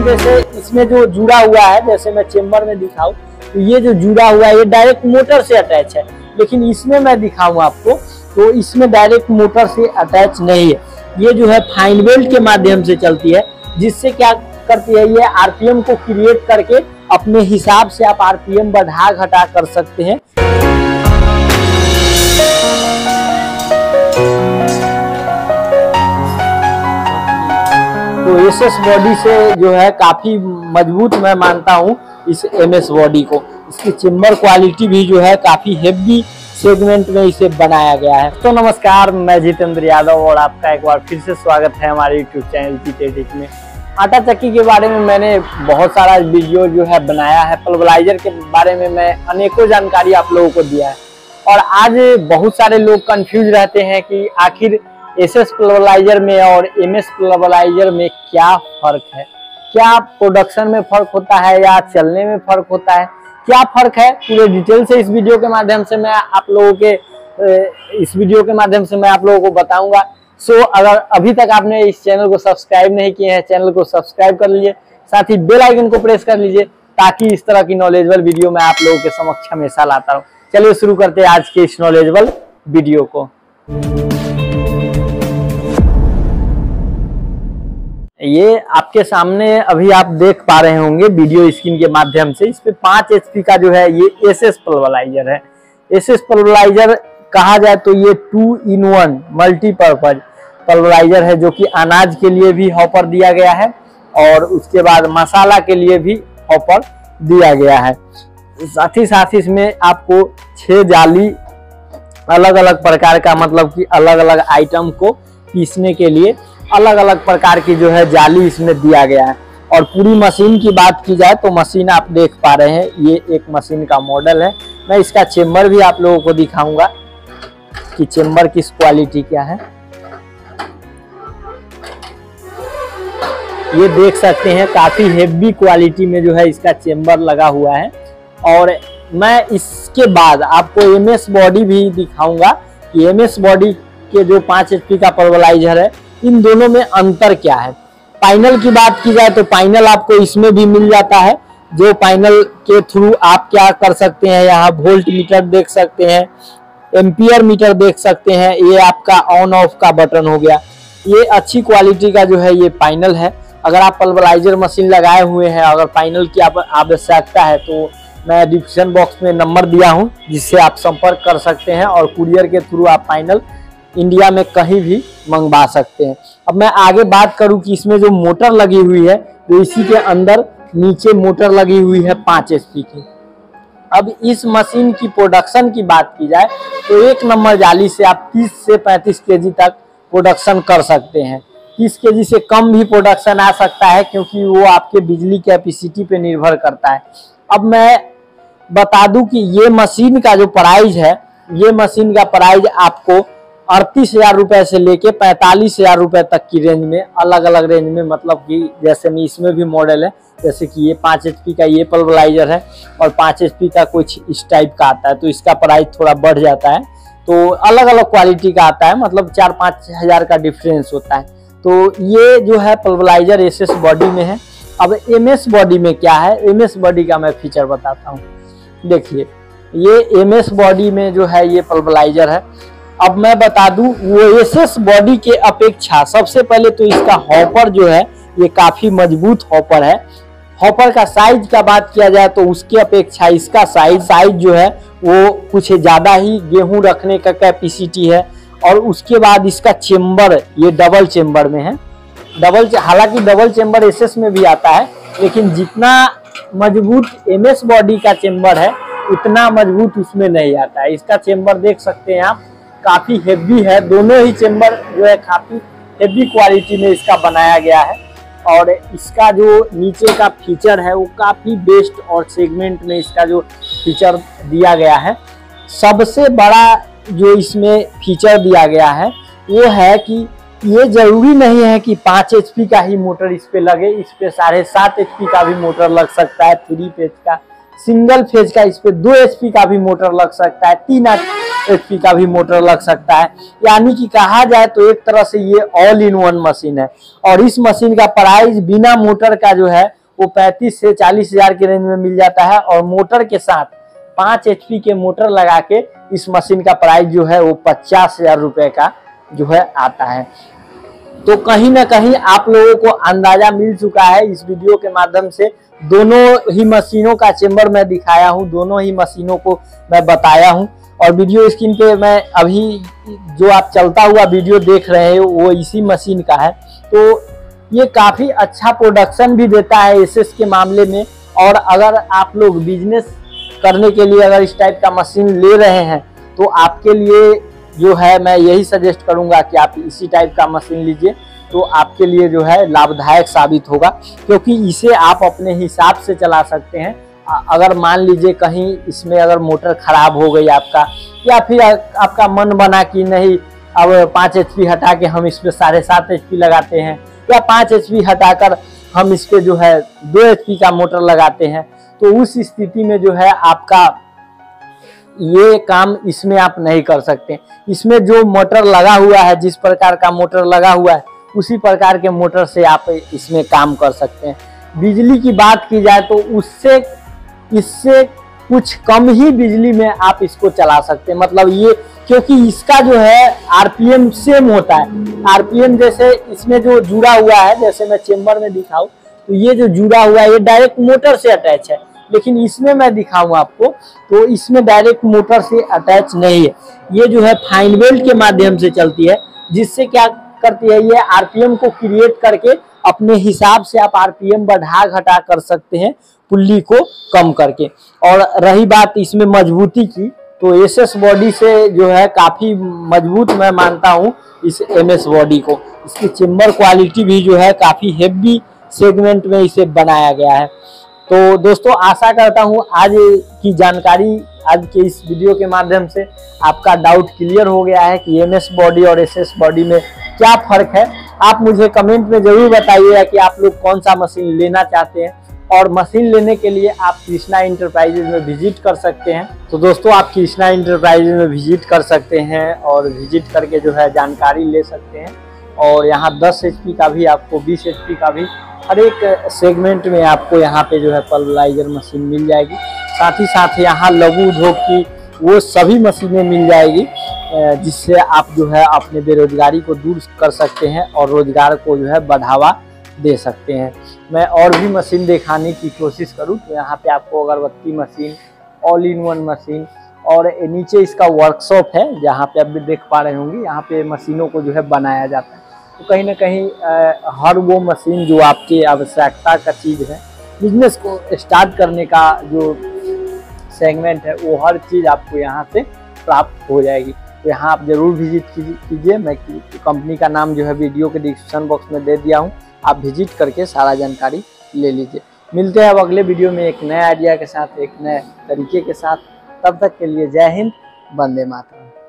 जैसे इसमें जो जुड़ा हुआ है, जैसे मैं चेम्बर में दिखाऊं तो ये जो जुड़ा हुआ है ये डायरेक्ट मोटर से अटैच है, लेकिन इसमें मैं दिखाऊं आपको तो इसमें डायरेक्ट मोटर से अटैच नहीं है। ये जो है फाइन बेल्ट के माध्यम से चलती है, जिससे क्या करती है ये आरपीएम को क्रिएट करके अपने हिसाब से आप आरपीएम बढ़ा घटा कर सकते हैं। तो एसएस बॉडी से जो है काफी मजबूत मैं मानता हूँ इस एमएस बॉडी को। इसकी चेम्बर क्वालिटी भी जो है काफी हेवी सेगमेंट में इसे बनाया गया है। तो नमस्कार, मैं जितेंद्र यादव और आपका एक बार फिर से स्वागत है हमारे यूट्यूब चैनल जीतेटिक में। आटा चक्की के बारे में मैंने बहुत सारा वीडियो जो है बनाया है, पल्वराइजर के बारे में मैं अनेकों जानकारी आप लोगों को दिया है। और आज बहुत सारे लोग कंफ्यूज रहते हैं कि आखिर एसएस पल्वराइजर में और एमएस पल्वराइजर में क्या फर्क है, क्या प्रोडक्शन में फर्क होता है या चलने में फर्क होता है, क्या फर्क है, पूरे डिटेल से इस वीडियो के माध्यम से मैं आप लोगों को बताऊंगा। सो अगर अभी तक आपने इस चैनल को सब्सक्राइब नहीं किए हैं, चैनल को सब्सक्राइब कर लीजिए, साथ ही बेल आइकन को प्रेस कर लीजिए ताकि इस तरह की नॉलेजेबल वीडियो मैं आप लोगों के समक्ष हमेशा लाता रहूं। चलिए शुरू करते हैं आज के इस नॉलेजेबल वीडियो को। ये आपके सामने अभी आप देख पा रहे होंगे वीडियो स्क्रीन के माध्यम से, इस पे 5 HP का जो है ये एसएस पल्वराइजर है। एसएस पल्वराइजर कहा जाए तो ये 2-in-1 मल्टीपर्पज पल्वराइजर है, जो कि अनाज के लिए भी हॉपर दिया गया है और उसके बाद मसाला के लिए भी हॉपर दिया गया है। साथ ही साथ इसमें आपको 6 जाली अलग अलग प्रकार का, मतलब कि अलग अलग आइटम को पीसने के लिए अलग अलग प्रकार की जो है जाली इसमें दिया गया है। और पूरी मशीन की बात की जाए तो मशीन आप देख पा रहे हैं, ये एक मशीन का मॉडल है। मैं इसका चेम्बर भी आप लोगों को दिखाऊंगा कि चेम्बर किस क्वालिटी क्या है। ये देख सकते हैं काफी हेवी क्वालिटी में जो है इसका चेम्बर लगा हुआ है। और मैं इसके बाद आपको एमएस बॉडी भी दिखाऊंगा कि एमएस बॉडी के जो 5 HP का पल्वराइजर है, इन दोनों में अंतर क्या है। पैनल की बात की जाए तो पैनल आपको इसमें भी मिल जाता है, जो पैनल के थ्रू आप क्या कर सकते हैं, यहाँ वोल्ट मीटर देख सकते हैं, एम्पियर मीटर देख सकते हैं, ये आपका ऑन ऑफ का बटन हो गया। ये अच्छी क्वालिटी का जो है ये पैनल है। अगर आप पल्वराइजर मशीन लगाए हुए हैं, अगर पैनल की आवश्यकता है तो मैं डिस्क्रिप्शन बॉक्स में नंबर दिया हूँ, जिससे आप संपर्क कर सकते हैं और कुरियर के थ्रू आप पैनल इंडिया में कहीं भी मंगवा सकते हैं। अब मैं आगे बात करूं कि इसमें जो मोटर लगी हुई है, तो इसी के अंदर नीचे मोटर लगी हुई है 5 HP की। अब इस मशीन की प्रोडक्शन की बात की जाए तो 1 नंबर जाली से आप 30 से 35 kg तक प्रोडक्शन कर सकते हैं। 30 kg से कम भी प्रोडक्शन आ सकता है, क्योंकि वो आपके बिजली कैपेसिटी पे निर्भर करता है। अब मैं बता दूं कि ये मशीन का जो प्राइस है, ये मशीन का प्राइस आपको 38,000 रुपए से लेके 45,000 रुपए तक की रेंज में, अलग अलग रेंज में, मतलब कि जैसे में इसमें भी मॉडल है, जैसे कि ये 5 HP का ये पल्वराइजर है और 5 HP का कुछ इस टाइप का आता है, तो इसका प्राइस थोड़ा बढ़ जाता है। तो अलग अलग क्वालिटी का आता है, मतलब 4-5 हज़ार का डिफरेंस होता है। तो ये जो है पल्वराइजर एसएस बॉडी में है। अब एमएस बॉडी में क्या है, एमएस बॉडी का मैं फीचर बताता हूँ। देखिए, ये एमएस बॉडी में जो है ये पल्वराइजर है। अब मैं बता दूं, वो एसएस बॉडी के अपेक्षा सबसे पहले तो इसका हॉपर जो है ये काफी मजबूत हॉपर है। हॉपर का साइज का बात किया जाए तो उसके अपेक्षा इसका साइज जो है वो कुछ ज्यादा ही गेहूं रखने का कैपेसिटी है। और उसके बाद इसका चेम्बर ये डबल चेम्बर में है। हालांकि डबल चेम्बर एसएस में भी आता है, लेकिन जितना मजबूत एमएस बॉडी का चेम्बर है उतना मजबूत उसमें नहीं आता है। इसका चेम्बर देख सकते हैं आप, काफी हेवी है। दोनों ही चेम्बर जो है काफी हेवी क्वालिटी में इसका बनाया गया है। और इसका जो नीचे का फीचर है वो काफी बेस्ट और सेगमेंट में इसका जो फीचर दिया गया है। सबसे बड़ा जो इसमें फीचर दिया गया है वो है कि ये जरूरी नहीं है कि 5 HP का ही मोटर इस पे लगे, इस पे 7.5 HP का भी मोटर लग सकता है, 3 फेज का, सिंगल फेज का इस पे 2 HP का भी मोटर लग सकता है, 3 HP का भी मोटर लग सकता है। यानी कि कहा जाए तो एक तरह से ये ऑल इन वन मशीन है। और इस मशीन का प्राइस बिना मोटर का जो है वो 35 से 40 हजार के रेंज में मिल जाता है। और मोटर के साथ 5 HP के मोटर लगा के इस मशीन का प्राइस जो है वो 50,000 रुपए का जो है आता है। तो कहीं ना कहीं आप लोगों को अंदाजा मिल चुका है इस वीडियो के माध्यम से। दोनों ही मशीनों का चेंबर मैं दिखाया हूं, दोनों ही मशीनों को मैं बताया हूं। और वीडियो स्क्रीन पे मैं अभी जो आप चलता हुआ वीडियो देख रहे हो वो इसी मशीन का है। तो ये काफ़ी अच्छा प्रोडक्शन भी देता है एसएस के मामले में। और अगर आप लोग बिजनेस करने के लिए अगर इस टाइप का मशीन ले रहे हैं तो आपके लिए जो है मैं यही सजेस्ट करूंगा कि आप इसी टाइप का मशीन लीजिए, तो आपके लिए जो है लाभदायक साबित होगा। क्योंकि इसे आप अपने हिसाब से चला सकते हैं। अगर मान लीजिए कहीं इसमें अगर मोटर खराब हो गई आपका, या फिर आपका मन बना कि नहीं अब 5 HP हटा के हम इस पे 7.5 HP लगाते हैं, या 5 HP हटाकर हम इस पे जो है 2 HP का मोटर लगाते हैं, तो उस स्थिति में जो है आपका ये काम इसमें आप नहीं कर सकते। इसमें जो मोटर लगा हुआ है, जिस प्रकार का मोटर लगा हुआ है उसी प्रकार के मोटर से आप इसमें काम कर सकते हैं। बिजली की बात की जाए तो इससे कुछ कम ही बिजली में आप इसको चला सकते हैं। मतलब ये क्योंकि इसका जो है आरपीएम सेम होता है। आरपीएम जैसे इसमें जो जुड़ा हुआ है, जैसे मैं चेंबर में दिखाऊं तो ये जो जुड़ा हुआ है ये डायरेक्ट मोटर से अटैच है, लेकिन इसमें मैं दिखाऊं आपको तो इसमें डायरेक्ट मोटर से अटैच नहीं है। ये जो है फाइन बेल्ट के माध्यम से चलती है, जिससे क्या करती है ये आरपीएम को क्रिएट करके अपने हिसाब से आप आरपीएम बढ़ा घटा कर सकते हैं पुल्ली को कम करके। और रही बात इसमें मजबूती की, तो एसएस बॉडी से जो है काफ़ी मजबूत मैं मानता हूँ इस एमएस बॉडी को। इसकी चेम्बर क्वालिटी भी जो है काफ़ी हेवी सेगमेंट में इसे बनाया गया है। तो दोस्तों आशा करता हूँ आज की जानकारी, आज के इस वीडियो के माध्यम से आपका डाउट क्लियर हो गया है कि एमएस बॉडी और एसएस बॉडी में क्या फ़र्क है। आप मुझे कमेंट में ज़रूर बताइएगा कि आप लोग कौन सा मशीन लेना चाहते हैं, और मशीन लेने के लिए आप कृष्णा इंटरप्राइजेज में विजिट कर सकते हैं। तो दोस्तों आप कृष्णा इंटरप्राइजेज में विजिट कर सकते हैं और विजिट करके जो है जानकारी ले सकते हैं। और यहाँ 10 HP का भी आपको 20 HP का भी हर एक सेगमेंट में आपको यहाँ पे जो है पल्वराइजर मशीन मिल जाएगी। साथ ही साथ यहाँ लघु उद्योग की वो सभी मशीनें मिल जाएगी, जिससे आप जो है अपने बेरोजगारी को दूर कर सकते हैं और रोजगार को जो है बढ़ावा दे सकते हैं। मैं और भी मशीन दिखाने की कोशिश करूं तो यहाँ पे आपको अगरबत्ती machine, all in one machine, और नीचे इसका वर्कशॉप है जहाँ पे आप भी देख पा रहे होंगे। यहाँ पे मशीनों को जो है बनाया जाता है। तो कहीं ना कहीं हर वो मशीन जो आपकी आवश्यकता का चीज़ है, बिजनेस को स्टार्ट करने का जो सेगमेंट है, वो हर चीज़ आपको यहाँ से प्राप्त हो जाएगी। तो यहाँ आप जरूर विजिट कीजिए। मैं कंपनी का नाम जो है वीडियो के डिस्क्रिप्शन बॉक्स में दे दिया हूँ, आप विजिट करके सारा जानकारी ले लीजिए। मिलते हैं अब अगले वीडियो में एक नए आइडिया के साथ, एक नए तरीके के साथ। तब तक के लिए जय हिंद, वंदे मातरम।